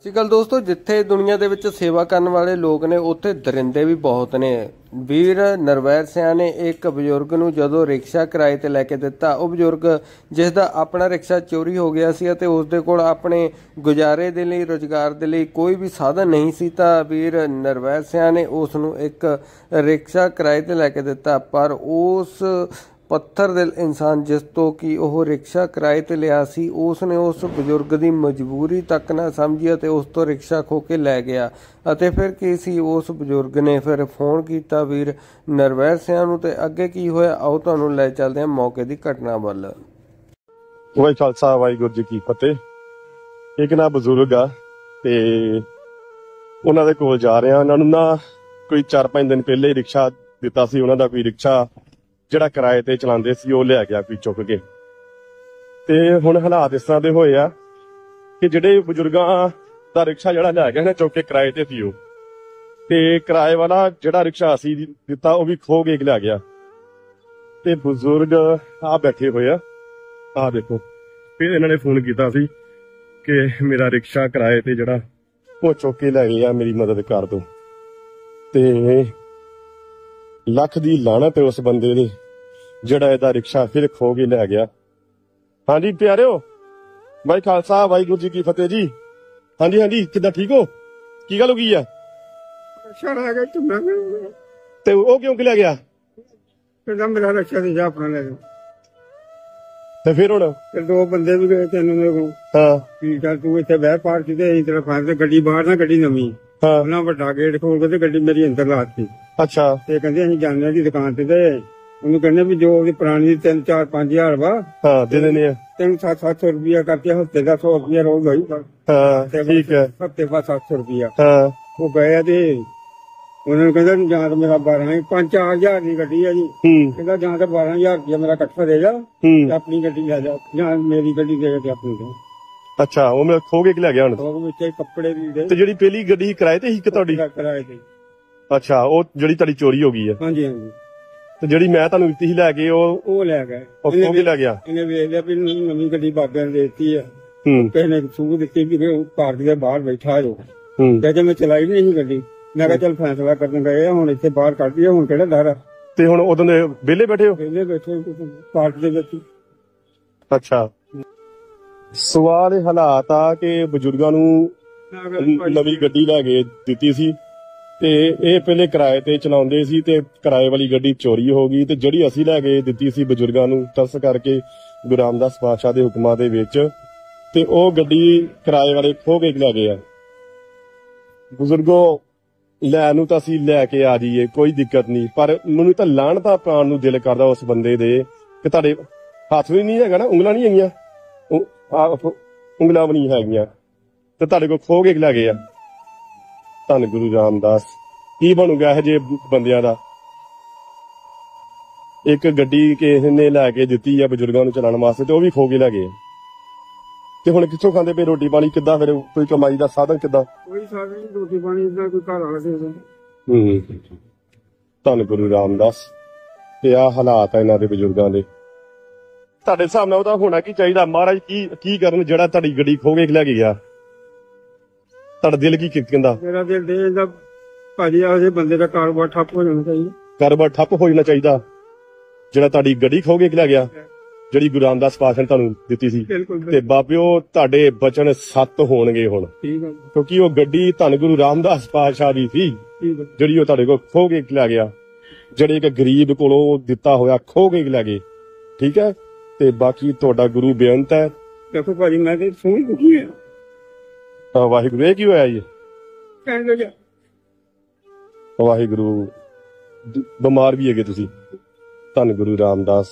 ਅੱਜਕੱਲ ਦੋਸਤੋ ਜਿੱਥੇ ਦੁਨੀਆ ਦੇ ਵਿੱਚ ਸੇਵਾ ਕਰਨ ਵਾਲੇ ਲੋਕ ਨੇ ਉੱਥੇ ਦਰਿੰਦੇ ਵੀ ਬਹੁਤ ਨੇ। ਵੀਰ ਨਰਵੈਰ ਸਿਆਂ ਨੇ ਇੱਕ ਬਜ਼ੁਰਗ ਨੂੰ ਜਦੋਂ ਰਿਕਸ਼ਾ ਕਿਰਾਏ ਤੇ ਲੈ ਕੇ ਦਿੱਤਾ, ਉਹ ਬਜ਼ੁਰਗ ਜਿਸ ਦਾ ਆਪਣਾ ਰਿਕਸ਼ਾ ਚੋਰੀ ਹੋ ਗਿਆ ਸੀ ਅਤੇ ਉਸ ਦੇ ਕੋਲ ਆਪਣੇ ਗੁਜ਼ਾਰੇ ਦੇ ਲਈ, ਰੁਜ਼ਗਾਰ ਦੇ ਲਈ ਕੋਈ ਵੀ ਸਾਧਨ ਨਹੀਂ ਸੀ, ਤਾਂ ਵੀਰ ਨਰਵੈਰ ਸਿਆਂ ਨੇ ਉਸ ਨੂੰ ਇੱਕ ਰਿਕਸ਼ਾ ਕਿਰਾਏ ਤੇ ਲੈ ਕੇ ਦਿੱਤਾ। ਪਰ ਉਸ पत्थर दिल इंसान जिस तो कि वह रिक्शा किराए ते लिया सी, उसने उस बजुर्ग की मजबूरी तक ना समझी ते उस तो रिक्शा खो के लै गया। अते फिर की सी, उस बजुर्ग ने फिर फोन किया वीर नरवैर सिंह नूं ते अगे की होया आओ तुहानूं लै चलदे हां मौके की घटना वल। वाहिगुरू खालसा वाहिगुरू जी की फतेह। एक ना बजुर्ग आ ते उन्हां दे कोल जा रहे हां। उन्हां नूं ना कोई 4-5 दिन पहले रिक्शा दिता सी, उन्हां दा कोई रिक्शा ਜਿਹੜਾ ਕਿਰਾਏ ਤੇ ਚਲਾਉਂਦੇ ਸੀ ਉਹ ਲੈ ਗਿਆ ਕੋਈ ਚੁੱਕ ਕੇ। ਤੇ ਹੁਣ ਹਾਲਾਤ ਇਸ ਤਰ੍ਹਾਂ ਦੇ ਹੋਏ ਆ ਕਿ ਜਿਹੜੇ ਬਜ਼ੁਰਗਾਂ ਦਾ ਰਿਕਸ਼ਾ ਜਿਹੜਾ ਲੈ ਗਿਆ ਨਾ ਚੁੱਕ ਕੇ ਕਿਰਾਏ ਤੇ ਸੀ, ਉਹ ਤੇ ਕਿਰਾਏ ਵਾਲਾ ਜਿਹੜਾ ਰਿਕਸ਼ਾ ਅਸੀਂ ਦਿੱਤਾ ਉਹ ਵੀ ਖੋ ਕੇ ਲੈ ਗਿਆ। ਤੇ ਬਜ਼ੁਰਗ ਆ ਬੈਠੇ ਹੋਏ ਆ, ਆ ਦੇਖੋ। ਫਿਰ ਇਹਨਾਂ ਨੇ ਫੋਨ ਕੀਤਾ ਸੀ ਕਿ ਮੇਰਾ ਰਿਕਸ਼ਾ ਕਿਰਾਏ ਤੇ ਜਿਹੜਾ ਉਹ ਚੁੱਕ ਕੇ ਲੈ ਗਏ ਆ, ਮੇਰੀ ਮਦਦ ਕਰ ਦਿਓ। ਤੇ ਲੱਖ ਦੀ ਲਾਹਨਤ ਹੈ ਉਸ ਬੰਦੇ ਦੀ ਜਿਹੜਾ ਇਹਦਾ ਰਿਕਸ਼ਾ ਫਿਰ ਖੋ ਕੇ ਲੈ ਗਿਆ। ਹਾਂਜੀ ਪਿਆਰਿਓ, ਵਾਹਿ ਖਾਲਸਾ ਵਾਹਿਗੁਰੂ ਜੀ ਕੀ ਫਤਿਹ ਜੀ। ਹਾਂਜੀ ਹਾਂਜੀ, ਕਿੱਦਾਂ ਠੀਕ ਹੋ? ਕੀ ਗੱਲ ਹੋ ਗਈ ਆ? ਤੇ ਉਹ ਕਿਉਂ ਕਿ ਲੈ ਗਿਆ? ਮੇਰਾ ਰਿਕਸ਼ਾ ਤੇ ਜਾ ਆਪਣਾ ਲੈ ਗਿਆ। ਤੇ ਫਿਰ ਹੁਣ ਦੋ ਬੰਦੇ ਵੀ ਗਏ ਤੈਨੂੰ ਮੇਰੇ ਕੋਲ। ਹਾਂ ਕੀ ਗੱਲ ਤੂੰ ਇੱਥੇ ਬਹਿ ਪਾਰ ਕਿਤੇ ਅਸੀਂ ਤੇਰਾ ਫਾਇਰ ਤੇ ਗੱਡੀ ਬਾਹਰ ਨਾ, ਗੱਡੀ ਨਵੀਂ। ਹਾਂ, ਉਹਨਾਂ ਵੱਡਾ ਗੇਟ ਖੋਲ ਕੇ ਤੇ ਗੱਡੀ ਮੇਰੀ ਅੰਦਰ ਲਾਤੀ। ਅੱਛਾ। ਤੇ ਕਹਿੰਦੇ ਅਸੀਂ ਜਾਂਦੇ ਹਾਂ ਦੀ ਦੁਕਾਨ ਤੇ ਉਹਨੂੰ ਕਹਿੰਦੇ ਵੀ ਜੋ ਉਹਦੀ ਪੁਰਾਣੀ ਦੀ 3-4-5 ਹਜ਼ਾਰ ਵਾ, ਹਾਂ ਦੇ ਦਿੰਦੇ ਆ। 300-700 ਰੁਪਇਆ ਕਰਕੇ ਹਫ਼ਤੇ ਦਾ 100 ਰੁਪਇਆ ਰੋਜ਼ ਹੋਈ। ਹਾਂ ਠੀਕ ਹੈ। ਹਫ਼ਤੇ ਬਾਅਦ 700 ਰੁਪਇਆ। ਹਾਂ ਉਹ ਗਏ ਤੇ ਉਹਨਾਂ ਨੂੰ ਕਹਿੰਦਾ ਜਾਂ ਤਾਂ ਮੇਰਾ 5-4 ਹਜ਼ਾਰ ਦੀ ਗੱਡੀ ਹੈ ਜੀ। ਕਹਿੰਦਾ ਜਾਂ ਤਾਂ 12,000 ਰੁਪਇਆ ਮੇਰਾ ਇਕੱਠਾ ਦੇ ਜਾ ਤੇ ਆਪਣੀ ਗੱਡੀ ਲੈ ਜਾ, ਜਾਂ ਮੇਰੀ ਗੱਡੀ ਦੇ ਕੇ ਆਪਣੀ ਦੇ। ਅੱਛਾ, ਉਹ ਮੈਂ ਖੋ ਕੇ ਲੈ ਗਿਆ ਹੁਣ। ਉਹ ਵਿੱਚ ਕੱਪੜੇ ਵੀ ਤੇ ਜਿਹੜੀ ਪਹਿਲੀ ਗੱਡੀ ਕਿਰਾਏ ਤੇ ਸੀ ਕਿ ਤੁਹਾਡੀ? ਕਿਰਾਏ ਤੇ। ਅੱਛਾ, ਉਹ ਜਿਹੜੀ ਤੁਹਾਡੀ ਚੋਰੀ ਹੋ ਗਈ ਆ? ਹਾਂਜੀ ਹਾਂਜੀ। ਤੇ ਜਿਹੜੀ ਮੈਂ ਤੁਹਾਨੂੰ ਦਿੱਤੀ ਸੀ ਲੈ ਕੇ ਉਹ ਲੈ ਗਏ, ਉਹ ਖੋ ਕੇ ਲੈ ਗਿਆ। ਇਹਨੇ ਵੇਖ ਲਿਆ ਵੀ ਨਵੀਂ ਗੱਡੀ ਬਾਬਿਆਂ ਨੇ ਦੇਤੀ ਆ। ਕਿਸੇ ਨੇ ਸੂਹ ਦਿੱਤੀ ਵੀ ਘਰ ਦੇ ਬਾਹਰ ਬੈਠਾ ਜੋ। ਜੇ ਮੈਂ ਚਲਾਈ ਨਹੀਂ ਗੱਡੀ, ਮੈਂ ਕਿਹਾ ਚੱਲ ਫੈਸਲਾ ਕਰਨ ਗਏ ਹੁਣ ਇੱਥੇ ਬਾਹਰ ਕੱਢਦੀ ਆ, ਹੁਣ ਕਿਹੜਾ ਡਰ ਆ। ਤੇ ਹੁਣ ਉਦੋਂ ਦੇ ਵਿਹਲੇ ਬੈਠੇ ਹੋ? ਵਿਹਲੇ ਬੈਠੇ ਪਾਰਕ ਦੇ ਵਿੱਚ। ਅੱਛਾ, ਸਵਾਲ ਇਹ ਹਾਲਾਤ ਆ ਕਿ ਬਜ਼ੁਰਗਾਂ ਨੂੰ ਨਵੀਂ ਗੱਡੀ ਲੈ ਕੇ ਦਿੱਤੀ ਸੀ ਤੇ ਇਹ ਪਹਿਲੇ ਕਿਰਾਏ ਤੇ ਚਲਾਉਂਦੇ ਸੀ ਤੇ ਕਿਰਾਏ ਵਾਲੀ ਗੱਡੀ ਚੋਰੀ ਹੋ ਗਈ। ਤੇ ਜਿਹੜੀ ਅਸੀਂ ਲੈ ਕੇ ਦਿੱਤੀ ਸੀ ਬਜ਼ੁਰਗਾਂ ਨੂੰ ਤਰਸ ਕਰਕੇ ਗੁਰੂ ਰਾਮਦਾਸ ਪਾਤਸ਼ਾਹ ਦੇ ਹੁਕਮਾਂ ਦੇ ਵਿੱਚ, ਤੇ ਉਹ ਗੱਡੀ ਕਿਰਾਏ ਵਾਲੇ ਖੋ ਕੇ ਲੈ ਗਏ ਆ। ਬਜ਼ੁਰਗੋ ਲੈਣ ਨੂੰ ਤਾਂ ਅਸੀਂ ਲੈ ਕੇ ਆ ਜਾਈਏ, ਕੋਈ ਦਿੱਕਤ ਨਹੀਂ, ਪਰ ਮੈਨੂੰ ਤਾਂ ਲਾਹਨਤਾਂ ਪਾਉਣ ਨੂੰ ਦਿਲ ਕਰਦਾ ਉਸ ਬੰਦੇ ਦੇ ਕਿ ਤੁਹਾਡੇ ਹੱਥ ਵੀ ਨਹੀਂ ਹੈਗਾ ਨਾ, ਉਂਗਲਾਂ ਨਹੀਂ ਹੈਗੀਆਂ, ਉਂਗਲਾਂ ਵੀ ਨਹੀਂ ਹੈਗੀਆਂ, ਤੇ ਤੁਹਾਡੇ ਕੋਲ ਖੋ ਕੇ ਲੈ ਗਏ ਆ। ਧੰਨ ਗੁਰੂ ਰਾਮਦਾਸ। ਕੀ ਬਣੂਗਾ ਇਹੋ ਜਿਹੇ ਬੰਦਿਆਂ ਦਾ? ਇੱਕ ਗੱਡੀ ਕਿਸੇ ਨੇ ਲੈ ਕੇ ਦਿੱਤੀ ਆ ਬਜ਼ੁਰਗਾਂ ਨੂੰ ਚਲਾਉਣ ਵਾਸਤੇ ਤੇ ਉਹ ਵੀ ਖੋ ਕੇ ਲੈ ਗਏ। ਤੇ ਹੁਣ ਕਿੱਥੋਂ ਖਾਂਦੇ ਪਏ ਰੋਟੀ ਪਾਣੀ? ਕਿੱਦਾਂ ਫਿਰ ਕੋਈ ਕਮਾਈ ਦਾ ਸਾਧਨ ਕਿੱਦਾਂ? ਕੋਈ ਸਾਧਨ ਨਹੀਂ, ਰੋਟੀ ਪਾਣੀ ਦਾ ਕੋਈ ਘਰ ਵਾਲਾ ਦੇ। ਧੰਨ ਗੁਰੂ ਰਾਮਦਾਸ। ਤੇ ਆਹ ਹਾਲਾਤ ਆ ਇਹਨਾਂ ਦੇ ਬਜ਼ੁਰਗਾਂ ਦੇ। ਤੁਹਾਡੇ ਹਿਸਾਬ ਨਾਲ ਉਹਦਾ ਹੋਣਾ ਕੀ ਚਾਹੀਦਾ? ਮਹਾਰਾਜ ਕੀ ਕਰਨ ਜਿਹੜਾ ਤੁਹਾਡੀ ਗੱਡੀ ਖੋ ਕੇ ਲੈ ਕੇ ਗਿਆ? ਤੁਹਾਡਾ ਦਿਲ ਕੀ ਕਹਿੰਦਾ? ਮੇਰਾ ਦਿਲ ਦੇ ਇਹਦਾ ਭਾਜੀ ਇਹੋ ਜਿਹੇ ਬੰਦੇ ਦਾ ਕਾਰੋਬਾਰ ਠੱਪ ਹੋ ਜਾਣਾ ਚਾਹੀਦਾ। ਕਾਰੋਬਾਰ ਠੱਪ ਹੋ ਜਾਣਾ ਚਾਹੀਦਾ ਜਿਹੜਾ ਤੁਹਾਡੀ ਗੱਡੀ ਖੋ ਕੇ ਲੈ ਗਿਆ, ਜਿਹੜੀ ਗੁਰੂ ਰਾਮਦਾਸ ਪਾਤਸ਼ਾਹ ਨੇ ਤੁਹਾਨੂੰ ਦਿੱਤੀ ਸੀ। ਤੇ ਬਾਬਿਓ ਤੁਹਾਡੇ ਬਚਨ ਸੱਤ ਹੋਣਗੇ ਹੁਣ, ਕਿਉਂਕਿ ਉਹ ਗੱਡੀ ਧੰਨ ਗੁਰੂ ਰਾਮਦਾਸ ਪਾਤਸ਼ਾਹ ਦੀ ਸੀ ਜਿਹੜੀ ਉਹ ਤੁਹਾਡੇ ਕੋਲ ਖੋ ਕੇ ਲੈ ਗਿਆ। ਜਿਹੜੇ ਇੱਕ ਗਰੀਬ ਕੋਲੋਂ ਦਿੱਤਾ ਹੋਇਆ ਖੋ ਕੇ ਲੈ ਗਏ। ਠੀਕ ਹੈ, ਤੇ ਬਾਕੀ ਤੁਹਾਡਾ ਗੁਰੂ ਬੇਅੰਤ ਹੈ। ਦੇਖੋ ਭਾਜੀ ਮੈਂ ਤੇ ਸੋਹਣੀ ਦੁਖੀ ਆ। ਵਾਹਿਗੁਰੂ, ਇਹ ਕੀ ਹੋਇਆ ਜੀ? ਵਾਹਿਗੁਰੂ, ਬਿਮਾਰ ਵੀ ਹੈਗੇ ਤੁਸੀਂ। ਧੰਨ ਗੁਰੂ ਰਾਮਦਾਸ।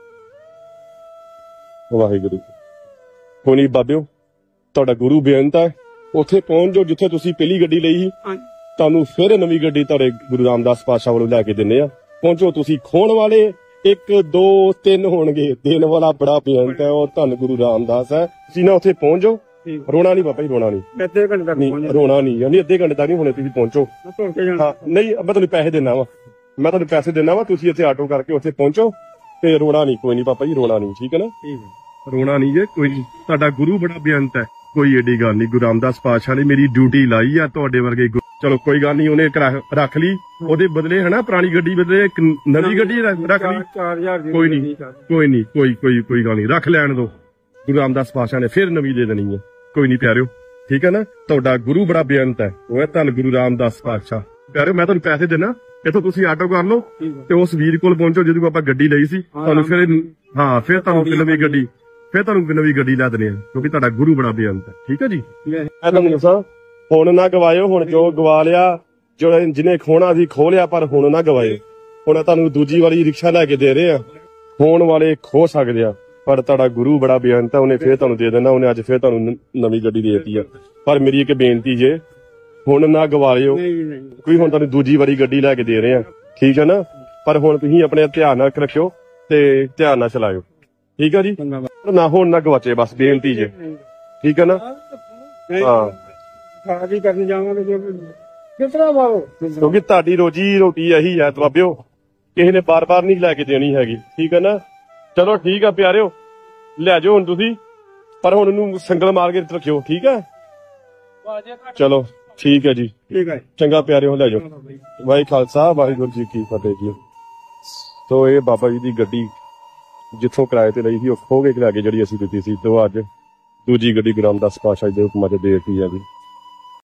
ਵਾਹਿਗੁਰੂ। ਕੋਈ ਨਹੀਂ ਬਾਬਿਓ, ਤੁਹਾਡਾ ਗੁਰੂ ਬੇਅੰਤ ਹੈ। ਉੱਥੇ ਪਹੁੰਚ ਜਾਓ ਜਿੱਥੇ ਤੁਸੀਂ ਪਹਿਲੀ ਗੱਡੀ ਲਈ ਸੀ। ਤੁਹਾਨੂੰ ਫਿਰ ਨਵੀਂ ਗੱਡੀ ਤੁਹਾਡੇ ਗੁਰੂ ਰਾਮਦਾਸ ਪਾਤਸ਼ਾਹ ਵੱਲੋਂ ਲੈ ਕੇ ਦਿੰਦੇ ਆ। ਪਹੁੰਚੋ। ਤੁਸੀਂ ਖੋਣ ਵਾਲੇ 1 2 3 ਹੋਣਗੇ, ਦੇਣ ਵਾਲਾ ਬੜਾ ਬੇਅੰਤ ਹੈ, ਉਹ ਧੰਨ ਗੁਰੂ ਰਾਮਦਾਸ ਹੈ। ਤੁਸੀਂ ਨਾ ਉੱਥੇ ਪਹੁੰਚ ਜਾਓ। ਰੋਣਾ ਨਹੀਂ ਬਾਬਾ ਜੀ, ਰੋਣਾ ਨਹੀਂ। ਅੱਧੇ ਘੰਟੇ ਤੱਕ ਰੋਣਾ ਨਹੀਂ, ਯਾਨੀ ਅੱਧੇ ਘੰਟੇ ਤੱਕ ਨਹੀਂ ਹੋਣੇ। ਤੁਸੀਂ ਪਹੁੰਚੋ। ਹਾਂ ਨਹੀਂ, ਮੈਂ ਤੁਹਾਨੂੰ ਪੈਸੇ ਦੇਣਾ ਵਾ, ਮੈਂ ਤੁਹਾਨੂੰ ਪੈਸੇ ਦੇਣਾ ਵਾ। ਤੁਸੀਂ ਇੱਥੇ ਆਟੋ ਕਰਕੇ ਉੱਥੇ ਪਹੁੰਚੋ ਤੇ ਰੋਣਾ ਨਹੀਂ, ਕੋਈ ਨਹੀਂ ਬਾਬਾ ਜੀ, ਰੋਣਾ ਨਹੀਂ। ਠੀਕ ਹੈ ਨਾ? ਰੋਣਾ ਨਹੀਂ ਜੇ ਕੋਈ ਨਹੀਂ। ਤੁਹਾਡਾ ਗੁਰੂ ਬੜਾ ਬੇਅੰਤ ਹੈ। ਕੋਈ ਏਡੀ ਗੱਲ ਨਹੀਂ। ਗੁਰੂ ਰਾਮਦਾਸ ਪਾਤਸ਼ਾਹ ਨੇ ਮੇਰੀ ਡਿਊਟੀ ਲਾਈ ਆ ਤੁਹਾਡੇ ਵਰਗੇ ਚਲੋ ਕੋਈ ਗੱਲ ਨਹੀਂ, ਉਹਨੇ ਰੱਖ ਲਈ, ਉਹਦੇ ਬਦਲੇ ਹਨਾ ਪੁਰਾਣੀ ਗੱਡੀ ਬਦਲੇ ਇੱਕ ਨਵੀਂ ਗੱਡੀ ਰੱਖ ਲਈ। 4000 ਕੋਈ ਨਹੀਂ ਕੋਈ ਗੱਲ ਨਹੀਂ, ਰੱਖ ਲੈਣ ਦੋ। ਗੁਰੂ ਰਾਮਦਾਸ ਪਾਤਸ਼ਾਹ ਨੇ ਫਿਰ ਨਵੀਂ ਦੇ ਦੇਣੀ ਹੈ, ਕੋਈ ਨਹੀਂ ਪਿਆਰਿਓ, ਠੀਕ ਹੈ ਨਾ। ਤੁਹਾਡਾ ਗੁਰੂ ਬੜਾ ਬੇਅੰਤ ਹੈ, ਉਹ ਹੈ ਧੰਨ ਗੁਰੂ ਰਾਮਦਾਸ ਪਾਤਸ਼ਾਹ। ਪਿਆਰਿਓ ਮੈਂ ਤੁਹਾਨੂੰ ਪੈਸੇ ਦੇਣਾ, ਇੱਥੋਂ ਤੁਸੀਂ ਆਟੋ ਕਰ ਲਓ ਤੇ ਉਸ ਵੀਰ ਕੋਲ ਪਹੁੰਚੋ ਜਿਹਦੇ ਕੋਲ ਆਪਾਂ ਗੱਡੀ ਲਈ ਸੀ। ਤੁਹਾਨੂੰ ਫਿਰ ਫਿਰ ਤੁਹਾਨੂੰ ਨਵੀਂ ਗੱਡੀ ਲਾ ਦੇਣੀ ਹੈ, ਕਿਉਂਕਿ ਤੁਹਾਡਾ ਗੁਰੂ ਬੜਾ ਬੇਅੰਤ ਹੈ, ਠੀਕ ਹੈ ਜੀ। ਮੈਂ ਤੁਹਾਨੂੰ ਦੱਸਾਂ, ਹੁਣ ਨਾ ਗਵਾਇਓ, ਹੁਣ ਜੋ ਗਵਾ ਲਿਆ, ਜੋ ਜਿਹਨੇ ਖੋਣਾ ਸੀ ਖੋ ਲਿਆ, ਪਰ ਹੁਣ ਨਾ ਗਵਾਇਓ। ਹੁਣ ਤੁਹਾਨੂੰ ਦੂਜੀ ਵਾਲੀ ਰਿਕਸ਼ਾ ਲੈ ਕੇ ਦੇ ਰਹੇ ਆ, ਖੋਣ ਵਾਲੇ ਖੋ ਸਕਦੇ ਆ, ਪਰ ਤੁਹਾਡਾ ਗੁਰੂ ਬੜਾ ਬੇਅੰਤ ਹੈ, ਉਹਨੇ ਫੇਰ ਤੁਹਾਨੂੰ ਦੇ ਦੇਣਾ। ਉਹਨੇ ਅੱਜ ਫੇਰ ਤੁਹਾਨੂੰ ਨਵੀਂ ਗੱਡੀ ਦੇ ਦਿੱਤੀ ਆ। ਪਰ ਮੇਰੀ ਇੱਕ ਬੇਨਤੀ ਜੇ, ਹੁਣ ਨਾ ਗਵਾ ਲਿਓ, ਕੋਈ ਹੁਣ ਤੁਹਾਨੂੰ ਦੂਜੀ ਵਾਰੀ ਗੱਡੀ ਲੈ ਕੇ ਦੇ ਰਹੇ ਆ, ਠੀਕ ਹੈ ਨਾ। ਪਰ ਹੁਣ ਤੁਸੀਂ ਆਪਣੇ ਧਿਆਨ ਨਾਲ ਰੱਖਿਓ ਤੇ ਧਿਆਨ ਨਾਲ ਚਲਾਇਓ, ਠੀਕ ਹੈ ਜੀ। ਨਾ ਹੁਣ ਨਾ ਗਵਾਚੇ, ਬਸ ਬੇਨਤੀ ਜੇ, ਠੀਕ ਹੈ ਨਾ। ਹਾਂ ਖਾਜੀ ਕਰਨ ਜਾਵਾਂਗੇ ਕਿਤਨਾ ਵਾਓ, ਕਿਉਂਕਿ ਤੁਹਾਡੀ ਰੋਜੀ ਰੋਟੀ ਇਹੀ ਹੈ ਬਾਬਿਓ, ਕਿਸੇ ਨੇ ਬਾਰ-ਬਾਰ ਨਹੀਂ ਲੈ ਕੇ ਦੇਣੀ ਹੈਗੀ, ਠੀਕ ਹੈ ਨਾ। ਚਲੋ ਠੀਕ ਆ ਪਿਆਰਿਓ, ਲੈ ਜਾਓ ਹੁਣ ਤੁਸੀਂ, ਪਰ ਹੁਣ ਇਹਨੂੰ ਸੰਗਲ ਮਾਰ ਕੇ ਰੱਖਿਓ, ਠੀਕ ਹੈ। ਚਲੋ ਠੀਕ ਹੈ ਜੀ, ਠੀਕ ਹੈ, ਚੰਗਾ ਪਿਆਰਿਓ, ਲੈ ਜਾਓ। ਵਾਹਿ ਖਾਲਸਾ ਵਾਹਿਗੁਰੂ ਜੀ ਕੀ ਫਤਿਹ ਜੀ। ਸੋ ਇਹ ਬਾਬਾ ਜੀ ਦੀ ਗੱਡੀ ਜਿੱਥੋਂ ਕਿਰਾਏ ਤੇ ਲਈ ਸੀ, ਉਹ ਖੋ ਕੇ ਲੈ ਕੇ ਜਿਹੜੀ ਅਸੀਂ ਦਿੱਤੀ ਸੀ, ਤੇ ਉਹ ਅੱਜ ਦੂਜੀ ਗੱਡੀ ਗੁਰੂ ਰਾਮਦਾਸ ਪਾਤਸ਼ਾਹ ਦੇ ਹੁਕਮਾਂ ਤੇ ਦੇ ਦਿੱਤੀ ਆ ਜੀ।